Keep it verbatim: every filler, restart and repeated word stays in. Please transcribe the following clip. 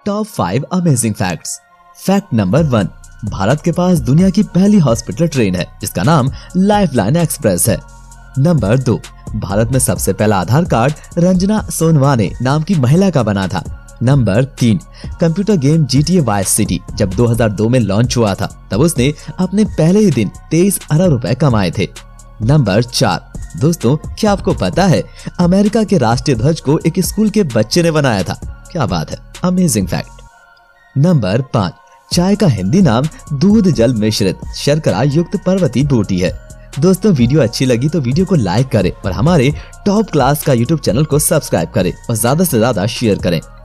Top five amazing facts. Fact number one, Bharat के पास दुनिया की पहली हॉस्पिटल ट्रेन है जिसका नाम लाइफलाइन एक्सप्रेस है। नंबर दो, भारत में सबसे पहला आधार कार्ड रंजना सोनवाने नाम की महिला का बना था। नंबर तीन, computer game G T A vice city जब दो हज़ार दो में लॉन्च हुआ था तब उसने अपने पहले ही दिन तेईस अरब रुपए कमाए थे। नंबर चार, दोस्तों क्या आपको पता है अमेरिका के राष्ट्रीय ध्वज को एक स्कूल के बच्चे ने बनाया था। क्या बात है, अमेजिंग फैक्ट। नंबर पाँच, चाय का हिंदी नाम दूध जल मिश्रित शर्करा युक्त पर्वती बूटी है। दोस्तों वीडियो अच्छी लगी तो वीडियो को लाइक करें और हमारे टॉप क्लास का यूट्यूब चैनल को सब्सक्राइब करें और ज्यादा से ज्यादा शेयर करें।